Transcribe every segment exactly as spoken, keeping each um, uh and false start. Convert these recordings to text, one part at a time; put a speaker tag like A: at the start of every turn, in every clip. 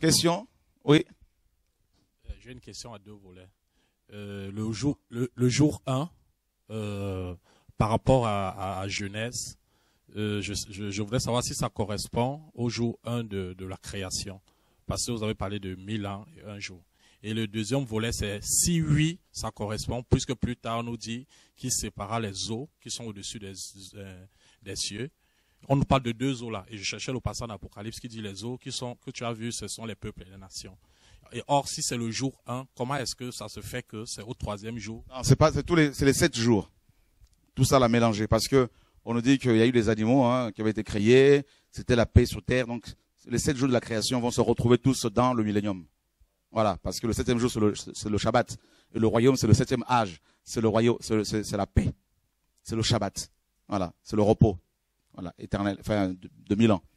A: Question? Oui.
B: J'ai une question à deux volets. Euh, le jour, le, le jour un, euh, par rapport à, à, à Genèse, euh, je, je, je voudrais savoir si ça correspond au jour un de, de la création. Parce que vous avez parlé de mille ans et un jour. Et le deuxième volet, c'est si oui, ça correspond, puisque plus tard on nous dit qu'il sépara les eaux qui sont au-dessus des, euh, des cieux. On nous parle de deux eaux là. Et je cherchais le passage d'Apocalypse qui dit les eaux qui sont, que tu as vues, ce sont les peuples et les nations. Et or, si c'est le jour un, comment est-ce que ça se fait que c'est au troisième jour?
A: Non, c'est pas, c'est tous les, c'est les sept jours. Tout ça l'a mélangé. Parce que, on nous dit qu'il y a eu des animaux, hein, qui avaient été créés. C'était la paix sur terre. Donc, les sept jours de la création vont se retrouver tous dans le millénium. Voilà. Parce que le septième jour, c'est le, c'est le Shabbat. Et le royaume, c'est le septième âge. C'est le royaume, c'est, c'est, c'est la paix. C'est le Shabbat. Voilà. C'est le repos. Voilà. Éternel. Enfin, de, de mille ans.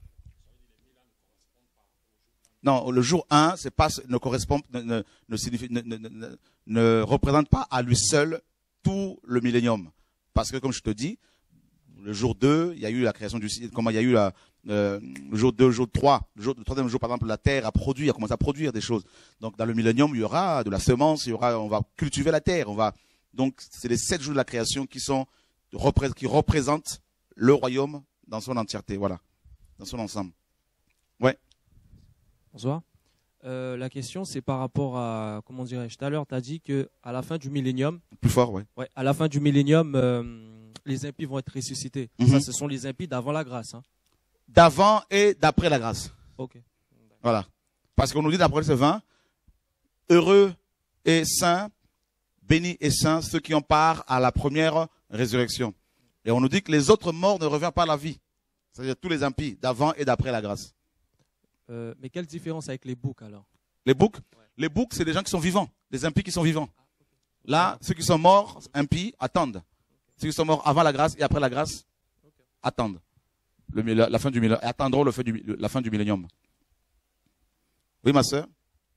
A: Non, le jour un, c'est pas, ne correspond, ne, ne, ne, signifie, ne, ne, ne, ne représente pas à lui seul tout le millénium. Parce que, comme je te dis, le jour deux, il y a eu la création du, comment il y a eu la, euh, le jour deux, le jour trois, le, jour, le troisième jour, par exemple, la terre a produit, a commencé à produire des choses. Donc, dans le millénium, il y aura de la semence, il y aura, on va cultiver la terre, on va, donc, c'est les sept jours de la création qui sont, qui représentent le royaume dans son entièreté, voilà. Dans son ensemble. Ouais.
C: Bonsoir. Euh, la question, c'est par rapport à, comment dirais-je, tout à l'heure, tu as dit qu'à la fin du millénium,
A: plus fort, ouais.
C: Ouais, à la fin du millénium, euh, les impies vont être ressuscités. Mm-hmm. Ça, ce sont les impies d'avant la grâce. Hein.
A: D'avant et d'après la grâce.
C: Ok.
A: Voilà. Parce qu'on nous dit d'après ce vingt, heureux et saints, bénis et saints, ceux qui ont part à la première résurrection. Et on nous dit que les autres morts ne reviennent pas à la vie. C'est-à-dire tous les impies, d'avant et d'après la grâce.
C: Euh, mais quelle différence avec les boucs alors?
A: Les boucs, ouais. Les boucs, c'est des gens qui sont vivants, des impies qui sont vivants. Là, ceux qui sont morts, impies, attendent. Ceux qui sont morts avant la grâce et après la grâce, attendent le, la, la fin du millénium, attendront le fait du, la fin du millénium. Oui, ma sœur.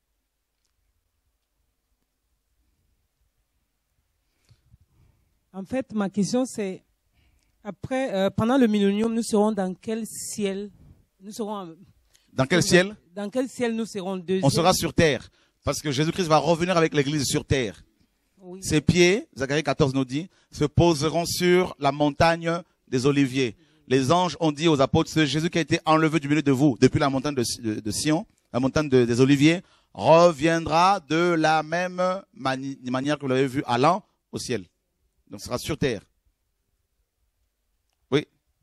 D: En fait, ma question c'est après, euh, pendant le millénium, nous serons dans quel ciel? Nous serons
A: Dans quel ciel?
D: Dans quel ciel nous serons deuxième?
A: On sera sur terre. Parce que Jésus-Christ va revenir avec l'église sur terre. Oui. Ses pieds, Zacharie quatorze nous dit, se poseront sur la montagne des Oliviers. Les anges ont dit aux apôtres, c'est Jésus qui a été enlevé du milieu de vous, depuis la montagne de, de, de Sion, la montagne de, des Oliviers, reviendra de la même mani manière que vous l'avez vu allant au ciel. Donc, ce sera sur terre. Oui.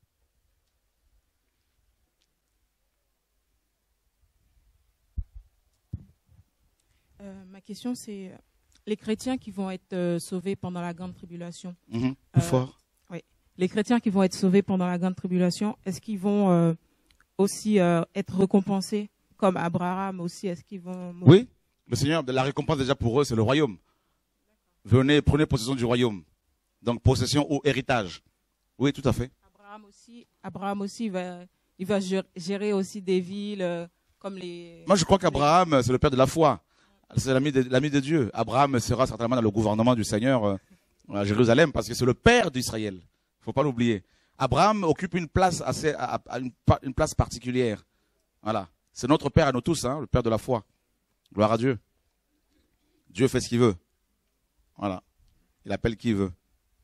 E: Euh, ma question, c'est les chrétiens qui vont être euh, sauvés pendant la grande tribulation.
A: Mmh, plus euh, fort.
E: Oui. Les chrétiens qui vont être sauvés pendant la grande tribulation, est-ce qu'ils vont euh, aussi euh, être récompensés comme Abraham aussi? Est-ce qu'ils vont mourir?
A: Oui. Le Seigneur, la récompense déjà pour eux, c'est le royaume. Venez, prenez possession du royaume. Donc, possession ou héritage. Oui, tout à fait.
E: Abraham aussi, Abraham aussi va, il va gérer aussi des villes euh, comme les...
A: Moi, je crois qu'Abraham, c'est le père de la foi. C'est l'ami de, l'ami de Dieu. Abraham sera certainement dans le gouvernement du Seigneur euh, à Jérusalem parce que c'est le père d'Israël. Il faut pas l'oublier. Abraham occupe une place assez, à, à une, une place particulière. Voilà. C'est notre père à nous tous, hein, le père de la foi. Gloire à Dieu. Dieu fait ce qu'il veut. Voilà. Il appelle qui il veut.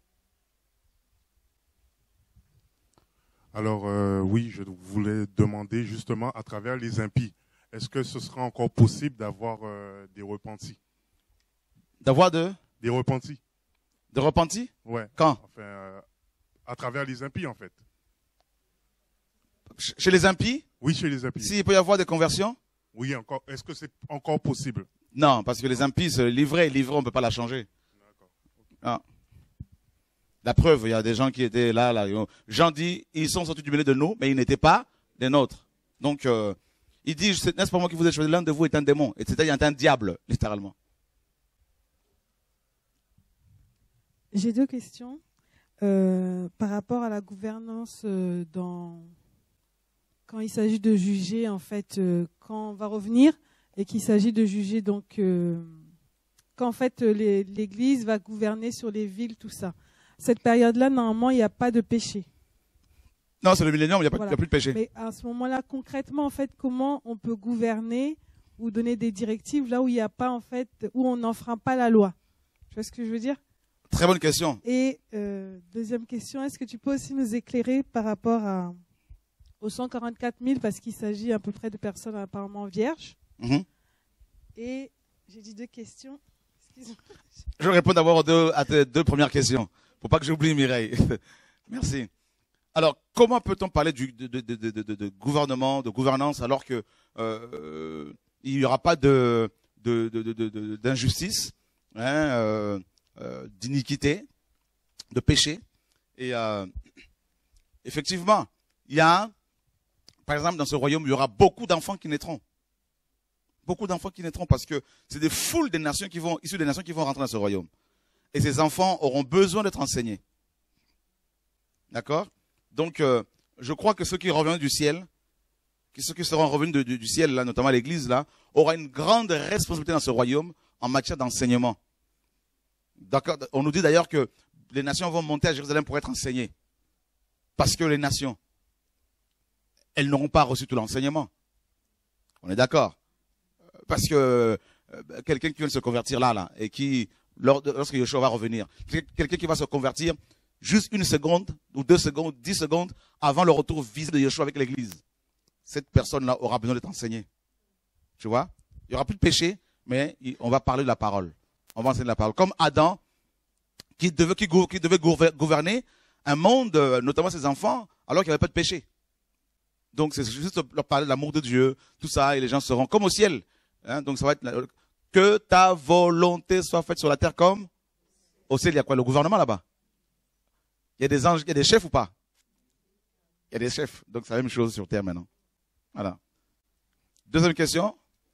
F: Alors, euh, oui, je voulais demander justement à travers les impies, est-ce que ce sera encore possible d'avoir euh, des repentis?
A: D'avoir de
F: Des repentis.
A: Des repentis?
F: Ouais.
A: Quand?
F: Enfin, euh, à travers les impies, en fait.
A: Ch chez les impies?
F: Oui, chez les impies.
A: S'il peut y avoir des conversions?
F: Oui, encore. Est-ce que c'est encore possible?
A: Non, parce que les impies, c'est livré, livré, on ne peut pas la changer. D'accord. Ah. La preuve, il y a des gens qui étaient là, là. Jean dit, ils sont sortis du milieu de nous, mais ils n'étaient pas des nôtres. Donc, euh, il dit, n'est-ce pas moi qui vous ai choisi? L'un de vous est un démon. Et c'est-à-dire, il y a un diable, littéralement.
D: J'ai deux questions. Euh, par rapport à la gouvernance euh, dans... quand il s'agit de juger, en fait, euh, quand on va revenir et qu'il s'agit de juger, donc, euh, quand en fait, l'Église va gouverner sur les villes, tout ça. Cette période-là, normalement, il n'y a pas de péché.
A: Non, c'est le millénium, il n'y a,
D: voilà.
A: a plus de péché.
D: Mais à ce moment-là, concrètement, en fait, comment on peut gouverner ou donner des directives là où il n'y a pas, en fait, où on n'enfreint pas la loi? Tu vois ce que je veux dire?
A: Très bonne question.
D: Et euh, deuxième question, est-ce que tu peux aussi nous éclairer par rapport à, aux cent quarante-quatre mille, parce qu'il s'agit à peu près de personnes apparemment vierges?
A: Mm-hmm.
D: Et j'ai dit deux questions. Excuse-moi.
A: Je vais répondre d'abord aux deux, à tes deux premières questions. Faut pas que j'oublie, Mireille. Merci. Alors, comment peut-on parler du, de, de, de, de, de, de gouvernement, de gouvernance, alors que euh, il n'y aura pas de, de, de, de, de, d'injustice, hein, euh, euh, d'iniquité, de péché? Et euh, effectivement, il y a, par exemple, dans ce royaume, il y aura beaucoup d'enfants qui naîtront. Beaucoup d'enfants qui naîtront parce que c'est des foules des nations qui vont, issues des nations qui vont rentrer dans ce royaume. Et ces enfants auront besoin d'être enseignés. D'accord? Donc, euh, je crois que ceux qui reviennent du ciel, ceux qui seront revenus de, du, du ciel, là, notamment l'Église, là, aura une grande responsabilité dans ce royaume en matière d'enseignement. D'accord? On nous dit d'ailleurs que les nations vont monter à Jérusalem pour être enseignées. Parce que les nations, elles n'auront pas reçu tout l'enseignement. On est d'accord? Parce que euh, quelqu'un qui vient de se convertir là, là, et qui, lors de, lorsque Yeshua va revenir, quelqu'un qui va se convertir juste une seconde, ou deux secondes, dix secondes, avant le retour visible de Yeshua avec l'Église, cette personne-là aura besoin d'être enseignée. Tu vois? Il n'y aura plus de péché, mais on va parler de la parole. On va enseigner de la parole. Comme Adam, qui devait, qui, qui devait gouverner un monde, notamment ses enfants, alors qu'il n'y avait pas de péché. Donc c'est juste leur parler de l'amour de Dieu, tout ça, et les gens seront comme au ciel. Hein, donc ça va être que ta volonté soit faite sur la terre comme au ciel. Il y a quoi? Le gouvernement là-bas. Il y a des anges, il y a des chefs ou pas? Il y a des chefs. Donc c'est la même chose sur terre maintenant. Voilà. Deuxième question.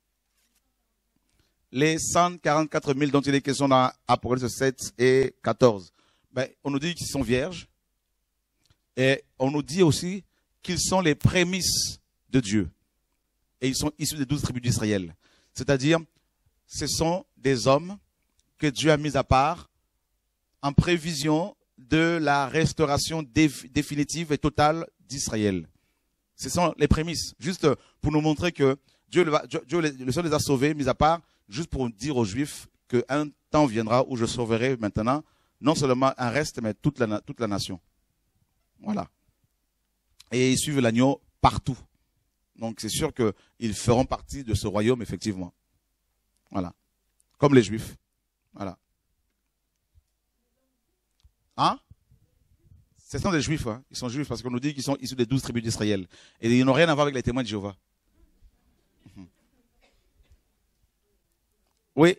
A: Les cent quarante-quatre mille dont il est question dans Apocalypse sept et quatorze. Ben, on nous dit qu'ils sont vierges. Et on nous dit aussi qu'ils sont les prémices de Dieu. Et ils sont issus des douze tribus d'Israël. C'est-à-dire, ce sont des hommes que Dieu a mis à part en prévision de la restauration définitive et totale d'Israël. Ce sont les prémices, juste pour nous montrer que Dieu, Dieu le Seigneur les a sauvés, mis à part, juste pour dire aux Juifs qu'un temps viendra où je sauverai maintenant, non seulement un reste, mais toute la, toute la nation. Voilà. Et ils suivent l'agneau partout. Donc c'est sûr qu'ils feront partie de ce royaume, effectivement. Voilà. Comme les Juifs. Voilà. Hein? Ce sont des Juifs, hein. Ils sont Juifs parce qu'on nous dit qu'ils sont issus des douze tribus d'Israël. Et ils n'ont rien à voir avec les témoins de Jéhovah. Oui.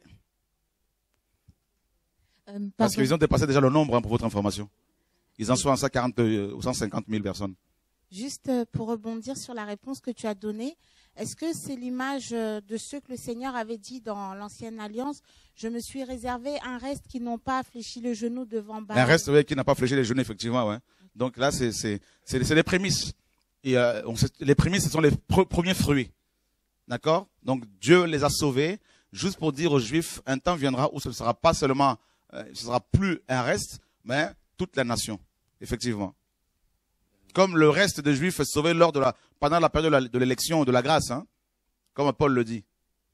G: Euh,
A: parce qu'ils ont dépassé déjà le nombre, hein, pour votre information. Ils en sont à cent quarante ou cent cinquante mille personnes.
G: Juste pour rebondir sur la réponse que tu as donnée, est-ce que c'est l'image de ceux que le Seigneur avait dit dans l'Ancienne Alliance, je me suis réservé un reste qui n'ont pas fléchi le genou devant Baal?
A: Un reste, oui, qui n'a pas fléchi les genoux, effectivement, ouais. Donc là, c'est c'est c'est les prémices. Et euh, on sait, les prémices, ce sont les pre premiers fruits, d'accord? Donc Dieu les a sauvés, juste pour dire aux Juifs, un temps viendra où ce ne sera pas seulement, euh, ce sera plus un reste, mais toute la nation, effectivement. Comme le reste des Juifs est sauvé lors de la, pendant la période de l'élection de la grâce, hein, comme Paul le dit.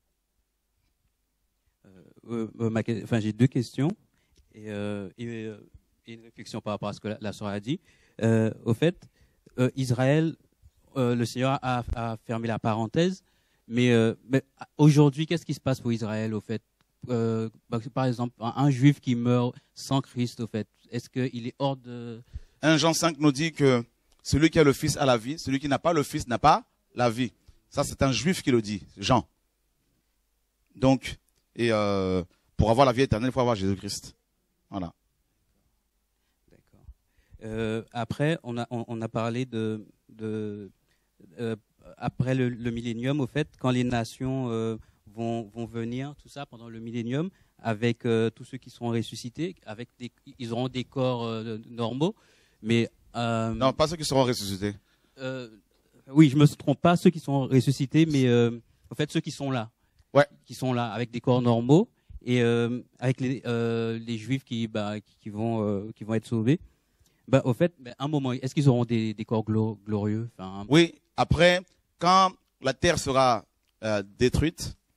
H: Euh, euh, ma, enfin, j'ai deux questions et, euh, et, euh, et une réflexion par rapport à ce que la, la sœur a dit. Euh, au fait, euh, Israël, euh, le Seigneur a, a fermé la parenthèse, mais, euh, mais aujourd'hui, qu'est-ce qui se passe pour Israël, au fait? Euh, par exemple, un, un Juif qui meurt sans Christ, au fait, est-ce qu'il est hors de...
A: un Jean cinq nous dit que celui qui a le Fils a la vie, celui qui n'a pas le Fils n'a pas la vie. Ça, c'est un Juif qui le dit, Jean. Donc, et euh, pour avoir la vie éternelle, il faut avoir Jésus-Christ. Voilà.
H: D'accord. Euh, après, on a, on, on a parlé de... de euh, après le, le millénium, au fait, quand les nations euh, vont, vont venir, tout ça, pendant le millénium, avec euh, tous ceux qui seront ressuscités, avec des, ils auront des corps euh, normaux, mais... Euh,
A: non, pas ceux qui seront ressuscités.
H: Euh, oui, je me trompe pas, ceux qui sont ressuscités, mais euh, en fait ceux qui sont là,
A: ouais,
H: qui sont là avec des corps normaux et euh, avec les, euh, les Juifs qui, bah, qui, qui vont, euh, qui vont être sauvés. Bah, au fait, bah, un moment, est-ce qu'ils auront des, des corps glorieux? Enfin,
A: oui. Après, quand la terre sera euh, détruite,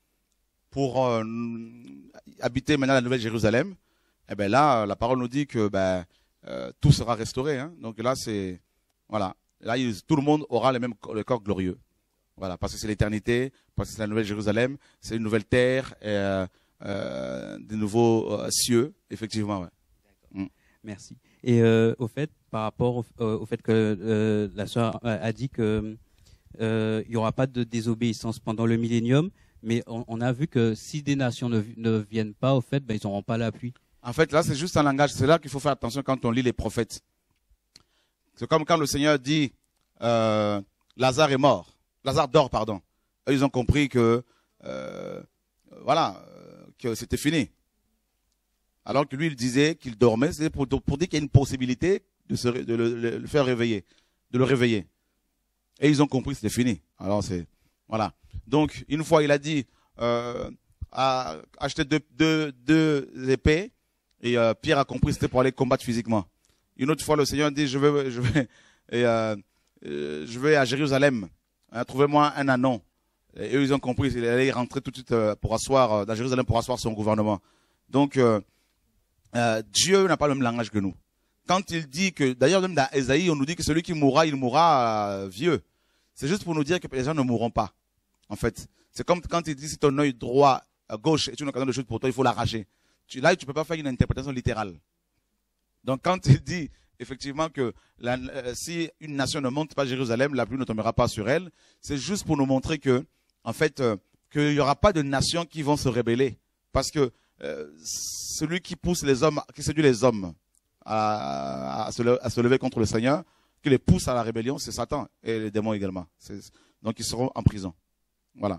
A: pour euh, habiter maintenant la Nouvelle Jérusalem, eh ben là, la parole nous dit que ben, euh, tout sera restauré. Hein. Donc là, c'est voilà. Là, il, tout le monde aura le même le corps glorieux. Voilà, parce que c'est l'éternité, parce que c'est la Nouvelle Jérusalem, c'est une nouvelle terre, et, euh, euh, des nouveaux euh, cieux, effectivement. Ouais. Mm.
H: Merci. Et euh, au fait, par rapport au, euh, au fait que euh, la sœur a, a dit que euh, il y aura pas de désobéissance pendant le millénium, mais on, on a vu que si des nations ne, ne viennent pas, au fait, ben, ils n'auront pas l'appui.
A: En fait, là, c'est juste un langage. C'est là qu'il faut faire attention quand on lit les prophètes. C'est comme quand le Seigneur dit euh, Lazare est mort. Lazare dort, pardon. Eux, ils ont compris que euh, voilà, euh, que c'était fini. Alors que lui, il disait qu'il dormait, c'était pour, pour dire qu'il y a une possibilité de, se, de le, le, le faire réveiller, de le réveiller. Et ils ont compris que c'était fini. Alors c'est voilà. Donc une fois, il a dit euh, à acheter deux, deux, deux épées. Et euh, Pierre a compris que c'était pour aller combattre physiquement. Une autre fois, le Seigneur dit, je vais, je vais, et, euh, euh, je vais à Jérusalem. Hein, trouvez-moi un anon. Et eux, ils ont compris. Il allait rentrer tout de suite euh, pour asseoir euh, dans Jérusalem pour asseoir son gouvernement. Donc, euh, euh, Dieu n'a pas le même langage que nous. Quand il dit que, d'ailleurs, même dans Ésaïe, on nous dit que celui qui mourra, il mourra euh, vieux. C'est juste pour nous dire que les gens ne mourront pas. En fait, c'est comme quand il dit si ton œil droit, à gauche est une occasion de chute pour toi, il faut l'arracher. Tu, là, tu peux pas faire une interprétation littérale. Donc, quand il dit effectivement que la, euh, si une nation ne monte pas à Jérusalem, la pluie ne tombera pas sur elle, c'est juste pour nous montrer que, en fait, euh, qu'il n'y aura pas de nations qui vont se rébeller, parce que euh, celui qui pousse les hommes, qui séduit les hommes à, à, se, lever, à se lever contre le Seigneur, qui les pousse à la rébellion, c'est Satan et les démons également. Donc, ils seront en prison. Voilà.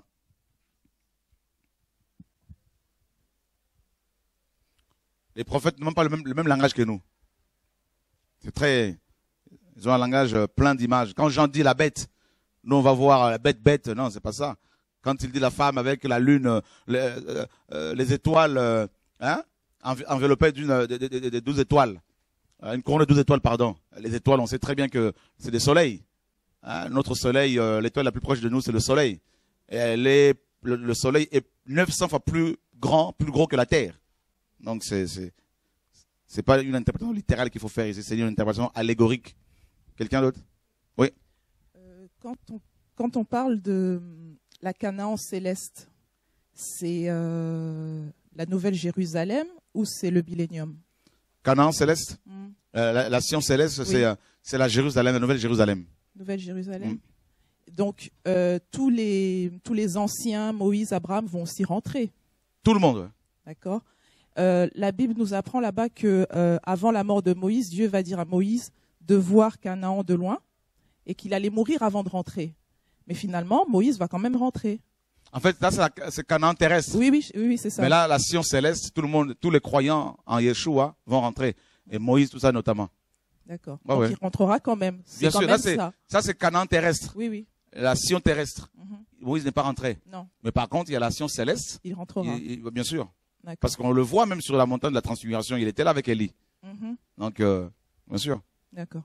A: Les prophètes n'ont pas le même, le même langage que nous. C'est très, ils ont un langage plein d'images. Quand Jean dit la bête, nous on va voir la bête bête. Non, c'est pas ça. Quand il dit la femme avec la lune, les, euh, euh, les étoiles, euh, hein, enveloppées d'une, des de, de, de douze étoiles, une couronne de douze étoiles, pardon. Les étoiles, on sait très bien que c'est des soleils. Hein, notre soleil, euh, l'étoile la plus proche de nous, c'est le soleil. Et elle est, le, le soleil est neuf cents fois plus grand, plus gros que la Terre. Donc c'est c'est c'est pas une interprétation littérale qu'il faut faire ici, c'est une interprétation allégorique. Quelqu'un d'autre? Oui.
I: Euh, quand on quand on parle de la Canaan céleste, c'est euh, la Nouvelle Jérusalem ou c'est le millénium?
A: Canaan céleste.
I: Mm.
A: Euh, la, la Sion céleste, oui. c'est euh, c'est la Jérusalem, la Nouvelle Jérusalem.
I: Nouvelle Jérusalem.
A: Mm.
I: Donc euh, tous les tous les anciens, Moïse, Abraham, vont s'y rentrer.
A: Tout le monde. Ouais.
I: D'accord. Euh, la Bible nous apprend là-bas que euh, avant la mort de Moïse, Dieu va dire à Moïse de voir Canaan de loin et qu'il allait mourir avant de rentrer. Mais finalement, Moïse va quand même rentrer.
A: En fait, là, c'est Canaan terrestre.
I: Oui, oui, oui, oui c'est ça.
A: Mais là, la Sion céleste, tout le monde, tous les croyants en Yeshua vont rentrer. Et Moïse, tout ça notamment.
I: D'accord.
A: Ouais,
I: Donc
A: ouais.
I: il rentrera quand même.
A: Bien
I: quand
A: sûr,
I: même
A: là, c'est
I: ça.
A: ça, c'est Canaan terrestre.
I: Oui, oui.
A: La Sion terrestre.
I: Mm-hmm.
A: Moïse n'est pas rentré.
I: Non.
A: Mais par contre, il y a la Sion céleste.
I: Il rentrera.
A: Il, il, bien sûr. Parce qu'on le voit même sur la montagne de la transfiguration, il était là avec Élie.
I: Mm-hmm.
A: Donc, euh, bien sûr.
I: D'accord.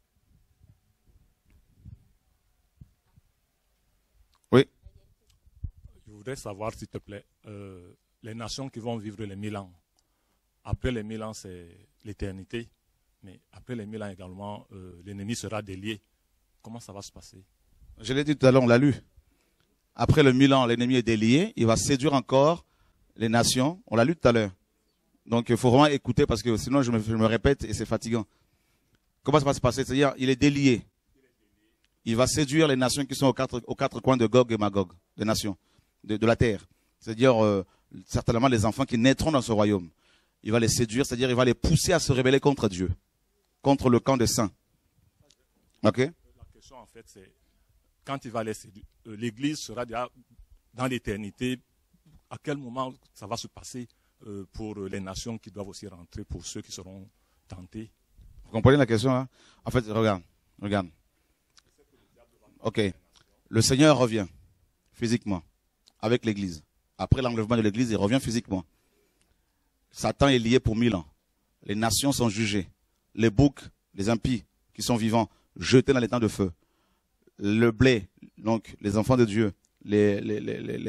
A: Oui.
B: Je voudrais savoir, s'il te plaît, euh, les nations qui vont vivre les mille ans. Après les mille ans, c'est l'éternité. Mais après les mille ans également, euh, l'ennemi sera délié. Comment ça va se passer?
A: Je l'ai dit tout à l'heure, on l'a lu. Après le mille ans, l'ennemi est délié. Il va séduire encore les nations. On l'a lu tout à l'heure. Donc, il faut vraiment écouter parce que sinon, je me, je me répète et c'est fatigant. Comment ça va se passer? C'est-à-dire, il est délié. Il va séduire les nations qui sont aux quatre, aux quatre coins de Gog et Magog, des nations, de, de la terre. C'est-à-dire, euh, certainement les enfants qui naîtront dans ce royaume. Il va les séduire, c'est-à-dire, il va les pousser à se rebeller contre Dieu, contre le camp des saints. Ok?
B: La question, en fait, c'est quand il va les séduire, euh, l'Église sera déjà dans l'éternité. À quel moment ça va se passer euh, pour les nations qui doivent aussi rentrer, pour ceux qui seront tentés?
A: Vous comprenez la question, hein? En fait, regarde, regarde. Ok. Le Seigneur revient physiquement avec l'Église. Après l'enlèvement de l'Église, il revient physiquement. Satan est lié pour mille ans. Les nations sont jugées. Les boucs, les impies qui sont vivants, jetés dans les temps de feu. Le blé, donc les enfants de Dieu, les, les, les, les, les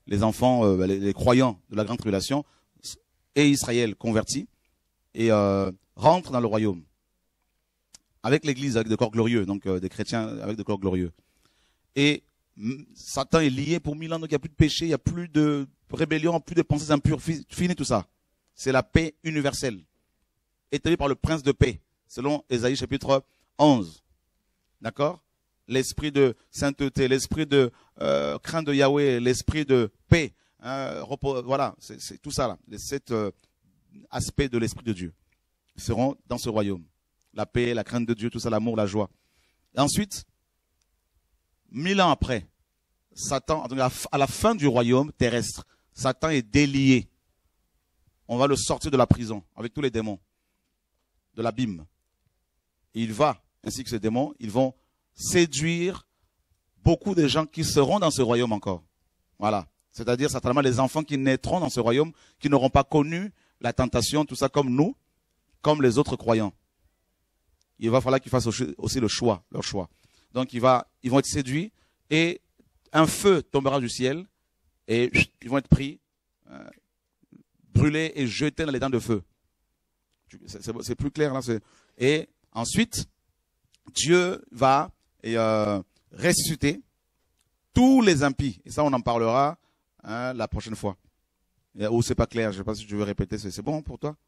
A: les enfants, euh, les, les croyants de la grande tribulation et Israël convertis et euh, rentrent dans le royaume avec l'église, avec des corps glorieux, donc euh, des chrétiens avec des corps glorieux. Et Satan est lié pour mille ans, donc il n'y a plus de péché, il n'y a plus de rébellion, plus de pensées impures, fini tout ça. C'est la paix universelle, établie par le prince de paix, selon Ésaïe chapitre onze. D'accord? L'esprit de sainteté, l'esprit de euh, crainte de Yahweh, l'esprit de paix, hein, repos, voilà, c'est tout ça là, les sept euh, aspects de l'esprit de Dieu seront dans ce royaume. La paix, la crainte de Dieu, tout ça, l'amour, la joie. Et ensuite, mille ans après, Satan, à la fin du royaume terrestre, Satan est délié. On va le sortir de la prison avec tous les démons, de l'abîme. Et il va, ainsi que ces démons, ils vont séduire beaucoup de gens qui seront dans ce royaume encore. Voilà. C'est-à-dire certainement les enfants qui naîtront dans ce royaume, qui n'auront pas connu la tentation, tout ça comme nous, comme les autres croyants. Il va falloir qu'ils fassent aussi le choix, leur choix. Donc il va, ils vont être séduits et un feu tombera du ciel et ils vont être pris, euh, brûlés et jetés dans les dents de feu. C'est plus clair là. Et ensuite, Dieu va et, euh, ressusciter tous les impies. Et ça, on en parlera hein, la prochaine fois. Ou c'est pas clair, je ne sais pas si tu veux répéter. C'est bon pour toi?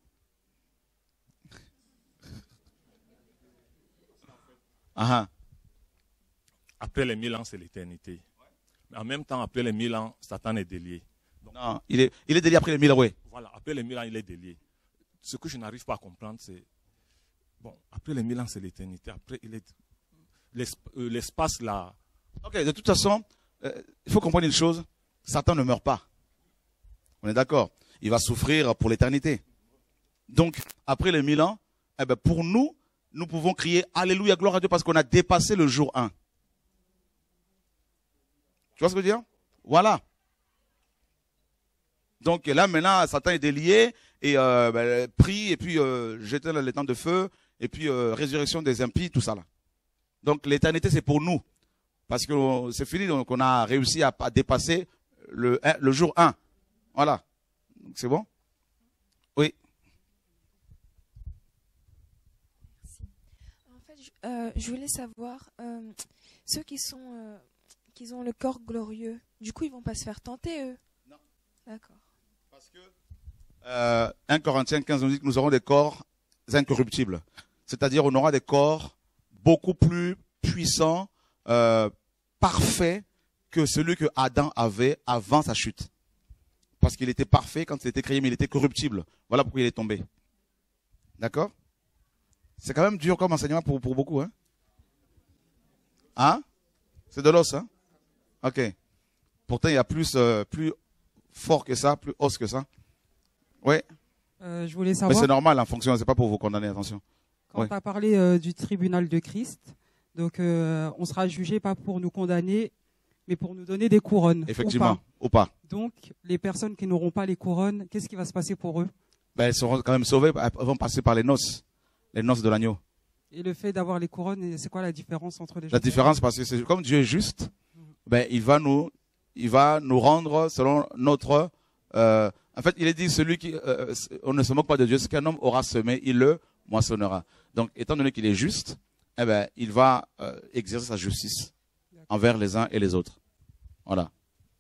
A: Ah.
B: Après les mille ans, c'est l'éternité. Mais en même temps, après les mille ans, Satan est délié. Donc,
A: non, il est, il est délié après les mille ans, oui.
B: Voilà, après les mille ans, il est délié. Ce que je n'arrive pas à comprendre, c'est... Bon, après les mille ans, c'est l'éternité. Après, il est... l'espace là...
A: Ok, de toute façon, euh, il faut comprendre une chose. Satan ne meurt pas. On est d'accord? Il va souffrir pour l'éternité. Donc, après les mille ans, eh ben, pour nous, nous pouvons crier Alléluia, gloire à Dieu, parce qu'on a dépassé le jour un. Tu vois ce que je veux dire? Voilà. Donc là, maintenant, Satan est délié, et euh, ben, pris, et puis euh, jeté dans les temps de feu, et puis euh, résurrection des impies, tout ça là. Donc l'éternité, c'est pour nous. Parce que c'est fini, donc on a réussi à, à dépasser le, le jour un. Voilà. C'est bon? Oui.
J: En fait, je, euh, je voulais savoir, euh, ceux qui sont, euh, qui ont le corps glorieux, du coup, ils vont pas se faire tenter, eux?
A: Non.
J: D'accord.
A: Parce que euh, un Corinthiens quinze nous dit que nous aurons des corps incorruptibles. C'est-à-dire, on aura des corps beaucoup plus puissants, euh, parfaits que celui que Adam avait avant sa chute. Parce qu'il était parfait quand il était créé, mais il était corruptible. Voilà pourquoi il est tombé. D'accord? C'est quand même dur comme enseignement pour, pour beaucoup. Hein? Hein? C'est de l'os, hein? Ok. Pourtant, il y a plus, euh, plus fort que ça, plus os que ça. Oui.
K: Euh, je voulais savoir.
A: Mais c'est normal en fonction, c'est pas pour vous condamner, attention.
K: Quand
A: ouais.
K: tu as parlé euh, du tribunal de Christ, donc euh, on sera jugé pas pour nous condamner, mais pour nous donner des couronnes.
A: Effectivement,
K: ou pas.
A: ou pas.
K: Donc, les personnes qui n'auront pas les couronnes, qu'est-ce qui va se passer pour eux?
A: Ben, elles seront quand même sauvées, elles vont passer par les noces, les noces de l'agneau.
K: Et le fait d'avoir les couronnes, c'est quoi la différence entre les gens?
A: La différence, parce que c'est comme Dieu est juste, ben, il va nous, il va nous rendre selon notre, euh, en fait, il est dit, celui qui, euh, on ne se moque pas de Dieu, ce qu'un homme aura semé, il le moissonnera. Donc, étant donné qu'il est juste, eh ben, il va euh, exercer sa justice envers les uns et les autres. Voilà.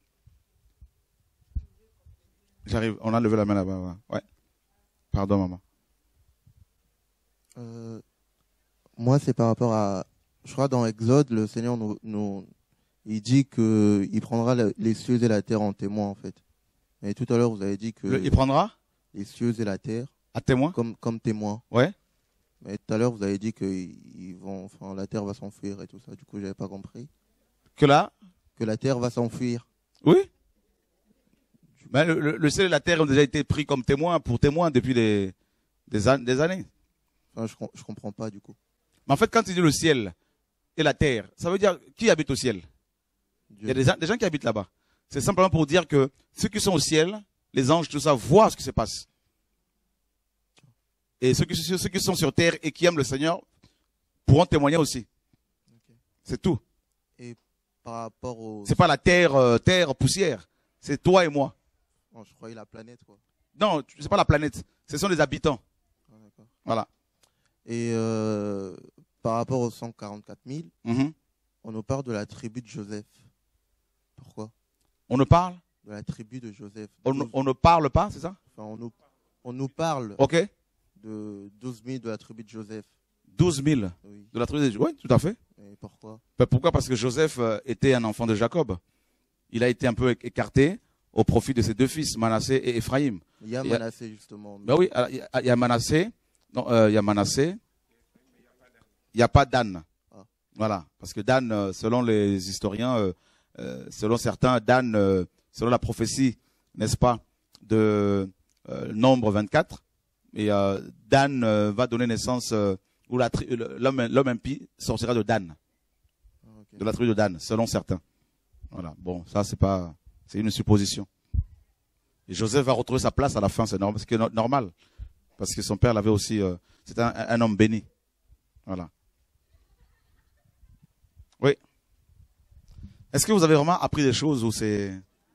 A: J'arrive, on a levé la main là-bas. Ouais. Pardon, maman.
L: Euh, moi, c'est par rapport à, je crois dans Exode, le Seigneur nous, nous il dit que il prendra les cieux et la terre en témoin, en fait. Mais tout à l'heure, vous avez dit que
A: le, il prendra
L: les cieux et la terre
A: à témoin,
L: comme comme témoin.
A: Ouais.
L: Mais tout à l'heure, vous avez dit que ils vont, enfin, la terre va s'enfuir et tout ça. Du coup, j'avais pas compris.
A: Que là
L: Que la terre va s'enfuir.
A: Oui. Ben, le, le, le ciel et la terre ont déjà été pris comme témoins pour témoins depuis des, des, an, des années.
L: Enfin, je, je comprends pas du coup.
A: Mais en fait, quand il dit le ciel et la terre, ça veut dire qui habite au ciel? Dieu. Il y a des, des gens qui habitent là-bas. C'est simplement pour dire que ceux qui sont au ciel, les anges, tout ça, voient ce qui se passe. Et ceux qui, ceux qui sont sur terre et qui aiment le Seigneur pourront témoigner aussi. Okay. C'est tout.
L: Et par rapport au...
A: C'est pas la terre, euh, terre, poussière. C'est toi et moi.
L: Oh, je croyais la planète, quoi.
A: Non, c'est pas la planète. Ce sont les habitants.
L: Ah, d'accord.
A: Voilà.
L: Et euh, par rapport aux cent quarante-quatre mille,
A: Mhm.
L: on nous parle de la tribu de Joseph. Pourquoi?
A: On ne parle
L: De la tribu de Joseph.
A: on, ne-
L: douze
A: on ne parle pas, c'est ça?
L: Enfin, on nous, on nous parle
A: Ok.
L: de douze mille de la tribu de Joseph.
A: douze mille
L: Oui.
A: de la tribu de... Oui, tout à fait.
L: Et pourquoi?
A: Ben, pourquoi? Parce que Joseph euh, était un enfant de Jacob. Il a été un peu écarté au profit de ses deux fils, Manassé et Ephraïm.
L: Il y a
A: Et-
L: Manassé, justement.
A: Ben oui, il y a- il y a Manassé. Non, euh, il y a Manassé. Il n'y a pas Dan.
L: Ah.
A: Voilà. Parce que Dan, euh, selon les historiens, euh, euh, selon certains, Dan, euh, selon la prophétie, n'est-ce pas, de euh, Nombre vingt-quatre, et euh, Dan euh, va donner naissance, euh, ou la tri- le- l'homme l'homme impie sortira de Dan,
L: Ah, ok.
A: de la tribu de Dan, selon certains. Voilà. Bon, ça c'est pas, c'est une supposition. Et Joseph va retrouver sa place à la fin, c'est normal, c'est no- normal, parce que son père l'avait aussi. Euh, c'était un, un homme béni. Voilà. Oui. Est-ce que vous avez vraiment appris des choses ou c'est...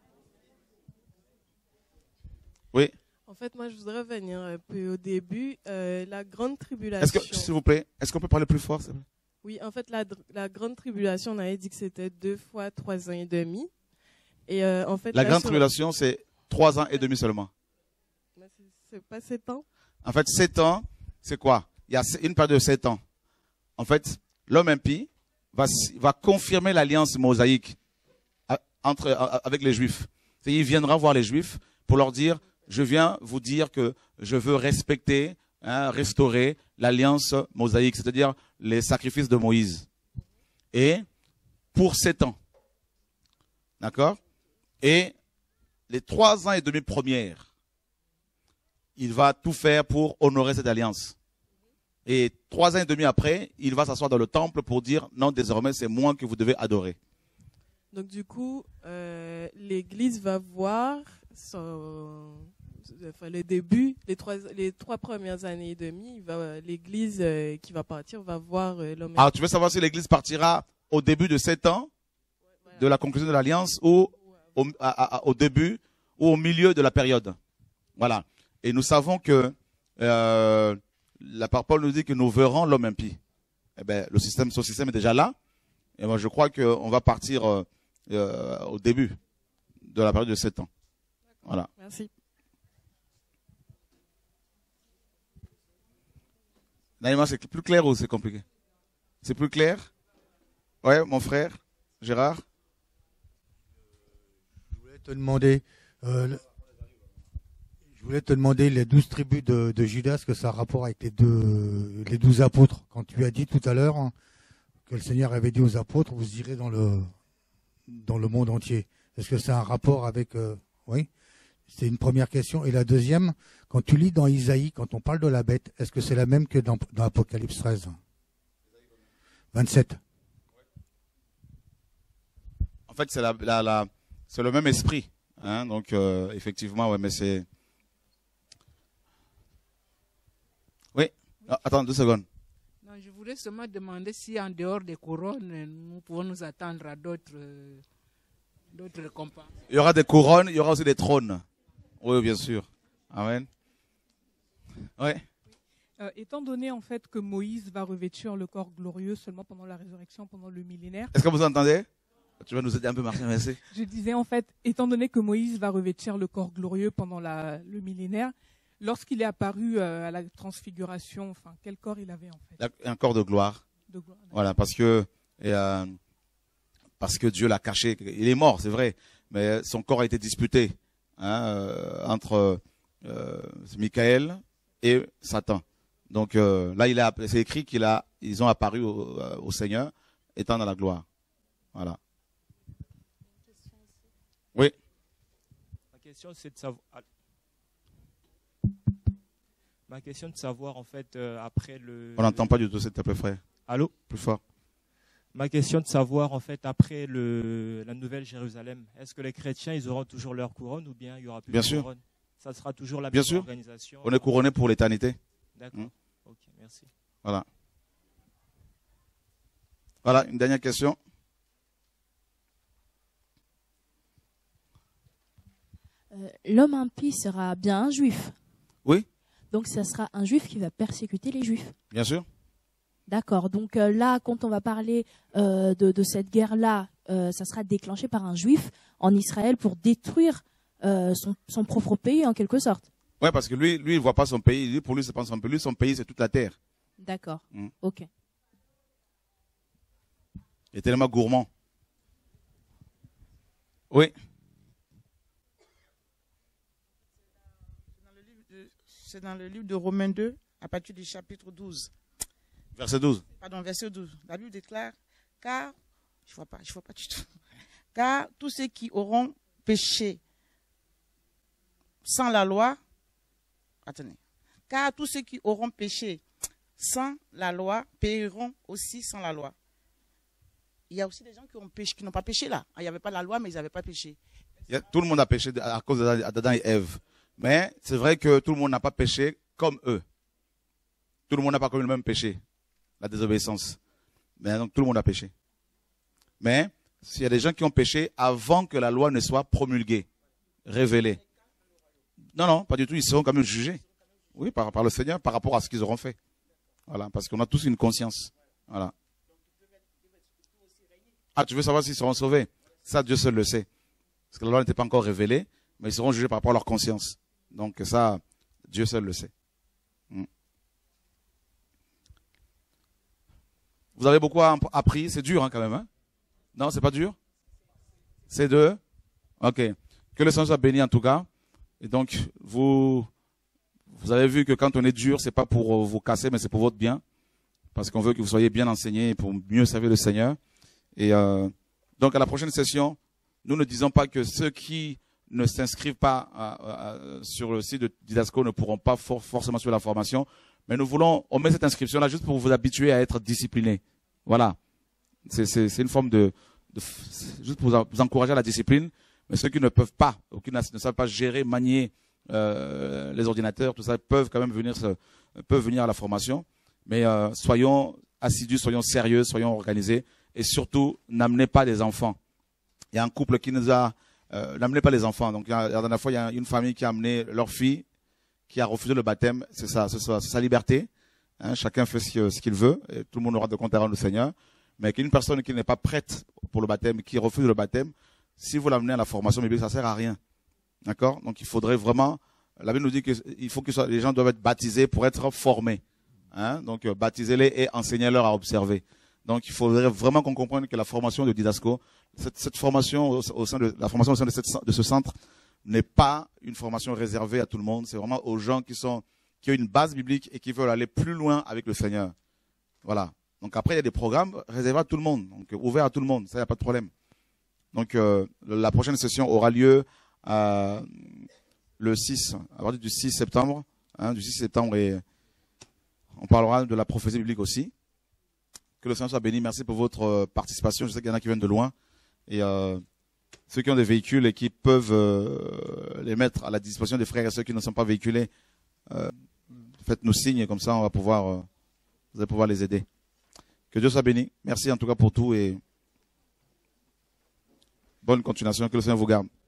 A: Oui.
M: En fait, moi, je voudrais revenir un peu au début. Euh, la grande tribulation.
A: Est-ce que, s'il vous plaît, est-ce qu'on peut parler plus fort, s'il vous plaît?
M: Oui, en fait, la, la grande tribulation, on avait dit que c'était deux fois trois ans et demi. Et euh, en fait,
A: La
M: là,
A: grande
M: sur-
A: tribulation, c'est trois ans et demi seulement.
M: Mais c'est- C'est pas sept ans.
A: En fait, sept ans, c'est quoi? Il y a une période de sept ans. En fait, l'homme impie va, va confirmer l'alliance mosaïque a- entre, a- avec les Juifs. C'est-à-dire, il viendra voir les Juifs pour leur dire, je viens vous dire que je veux respecter, hein, restaurer l'alliance mosaïque, c'est-à-dire les sacrifices de Moïse. Et pour sept ans. D'accord? Et les trois ans et demi premières, il va tout faire pour honorer cette alliance. Et trois ans et demi après, il va s'asseoir dans le temple pour dire, non, désormais, c'est moi que vous devez adorer.
M: Donc, du coup, euh, l'Église va voir son, enfin, le début, les trois, les trois premières années et demie, il va- l'Église euh, qui va partir va voir euh, l'homme.
A: Alors, tu veux savoir si l'Église partira au début de sept ans de la conclusion de l'alliance ou au, à- à- au début ou au milieu de la période. Voilà. Et nous savons que euh, la parole nous dit que nous verrons l'homme impie. Eh ben, le système, ce système est déjà là. Et moi, je crois qu'on va partir euh, euh, au début de la période de sept ans. Voilà.
M: Merci.
A: Naïma, c'est plus clair ou c'est compliqué? C'est plus clair? Ouais, mon frère, Gérard.
N: Je voulais te demander, euh, le- je voulais te demander les douze tribus de, de Judas, ce que ça a rapport avec les deux, les douze apôtres. Quand tu as dit tout à l'heure hein, que le Seigneur avait dit aux apôtres, vous irez dans le, dans le monde entier. Est-ce que c'est un rapport avec, euh, oui? C'est une première question. Et la deuxième, quand tu lis dans Isaïe, quand on parle de la bête, est-ce que c'est la même que dans, dans Apocalypse treize? vingt-sept.
A: En fait, c'est la, la, la- c'est le même esprit. Hein, donc, euh, effectivement, ouais, mais c'est... Oui. Ah, attends, deux secondes.
O: Non, je voulais seulement demander si en dehors des couronnes, nous pouvons nous attendre à d'autres euh, d'autres récompenses.
A: Il y aura des couronnes, il y aura aussi des trônes. Oui, bien sûr. Amen. Oui.
P: Euh, étant donné en fait que Moïse va revêtir le corps glorieux seulement pendant la résurrection, pendant le millénaire.
A: Est-ce que vous entendez? Tu vas nous aider un peu, Martin, merci.
P: Je disais en fait, étant donné que Moïse va revêtir le corps glorieux pendant la, le millénaire, lorsqu'il est apparu euh, à la transfiguration, enfin, quel corps il avait en fait?
A: Un corps de gloire.
P: De gloire,
A: Voilà, parce que, et, euh, parce que Dieu l'a caché. Il est mort, c'est vrai, mais son corps a été disputé hein, euh, entre euh, Michael et Satan. Donc euh, là, il a, c'est écrit qu'il a, ils ont apparu au, au Seigneur, étant dans la gloire. Voilà. Oui.
Q: Ma question, c'est de savoir. Ma question de savoir en fait euh, après le.
A: On n'entend pas du tout, s'il te plaît, frère.
Q: Allô.
A: Plus fort.
Q: Ma question de savoir en fait après le la Nouvelle Jérusalem, est-ce que les chrétiens ils auront toujours leur couronne ou bien il y aura plus
A: Bien
Q: de
A: sûr.
Q: couronne? Ça sera toujours la
A: Bien
Q: même
A: sûr.
Q: organisation.
A: On est couronné pour l'éternité.
Q: D'accord.
A: Hmm.
Q: Ok, merci.
A: Voilà. Voilà, une dernière question.
R: Euh, L'homme impie sera bien un juif.
A: Oui.
R: Donc ça sera un juif qui va persécuter les juifs.
A: Bien sûr.
R: D'accord. Donc euh, là, quand on va parler euh, de, de cette guerre-là, euh, ça sera déclenché par un juif en Israël pour détruire euh, son, son propre pays en quelque sorte.
A: Ouais, parce que lui, lui, il voit pas son pays. Lui, pour lui, c'est pas son pays. Lui, son pays, c'est toute la terre.
R: D'accord.
A: Mm.
R: Ok.
A: Il est tellement gourmand. Oui.
S: C'est dans le livre de Romains deux, à partir du chapitre douze.
A: Verset douze.
S: Pardon, verset douze. La Bible déclare, car, je vois pas, je vois pas du tout. Car tous ceux qui auront péché sans la loi, attendez, car tous ceux qui auront péché sans la loi paieront aussi sans la loi. Il y a aussi des gens qui ont péché, qui n'ont pas péché là. Il n'y avait pas la loi, mais ils n'avaient pas péché.
A: Il y a- tout le monde a péché à cause d'Adam et Ève. Mais c'est vrai que tout le monde n'a pas péché comme eux. Tout le monde n'a pas commis le même péché, la désobéissance. Mais donc tout le monde a péché. Mais s'il y a des gens qui ont péché avant que la loi ne soit promulguée, révélée. Non, non, pas du tout. Ils seront quand même jugés. Oui, par, par le Seigneur, par rapport à ce qu'ils auront fait. Voilà, parce qu'on a tous une conscience. Voilà. Ah, tu veux savoir s'ils seront sauvés? Ça, Dieu seul le sait. Parce que la loi n'était pas encore révélée, mais ils seront jugés par rapport à leur conscience. Donc ça, Dieu seul le sait. Hmm. Vous avez beaucoup appris. C'est dur hein, quand même. Hein? Non, c'est pas dur? C'est deux? Ok. Que le Seigneur soit béni en tout cas. Et donc, vous, vous avez vu que quand on est dur, c'est pas pour vous casser, mais c'est pour votre bien. Parce qu'on veut que vous soyez bien enseignés pour mieux servir le Seigneur. Et euh, donc, à la prochaine session, nous ne disons pas que ceux qui ne s'inscrivent pas à, à, à, sur le site de Didasco ne pourront pas for forcément suivre la formation. Mais nous voulons, on met cette inscription-là juste pour vous habituer à être discipliné. Voilà. C'est une forme de, de juste pour vous encourager à la discipline. Mais ceux qui ne peuvent pas, ou qui ne savent pas gérer, manier euh, les ordinateurs, tout ça, peuvent quand même venir, se, peuvent venir à la formation. Mais euh, soyons assidus, soyons sérieux, soyons organisés. Et surtout, n'amenez pas des enfants. Il y a un couple qui nous a... Euh, n'amenez pas les enfants. Donc, il y a, la dernière fois, il y a une famille qui a amené leur fille, qui a refusé le baptême. C'est ça, c'est sa, sa liberté. Hein, chacun fait ce, ce qu'il veut. Et tout le monde aura de compte à rendre au Seigneur. Mais qu'une personne qui n'est pas prête pour le baptême, qui refuse le baptême, si vous l'amenez à la formation biblique, ça sert à rien. D'accord? Donc, il faudrait vraiment... La Bible nous dit qu'il faut que soit, les gens doivent être baptisés pour être formés. Hein? Donc, euh, baptisez-les et enseignez-leur à observer. Donc, il faudrait vraiment qu'on comprenne que la formation de Didasco, cette, cette formation au, au sein de la formation au sein de, cette, de ce centre n'est pas une formation réservée à tout le monde. C'est vraiment aux gens qui sont qui ont une base biblique et qui veulent aller plus loin avec le Seigneur. Voilà. Donc après, il y a des programmes réservés à tout le monde, donc ouverts à tout le monde. Ça, il n'y a pas de problème. Donc euh, la prochaine session aura lieu euh, le six, à partir du six septembre, hein, du six septembre, et on parlera de la prophétie biblique aussi. Que le Seigneur soit béni. Merci pour votre participation. Je sais qu'il y en a qui viennent de loin. Et euh, ceux qui ont des véhicules et qui peuvent euh, les mettre à la disposition des frères et ceux qui ne sont pas véhiculés, euh, faites-nous signe, comme ça on va pouvoir, euh, vous allez pouvoir les aider. Que Dieu soit béni. Merci en tout cas pour tout et bonne continuation. Que le Seigneur vous garde.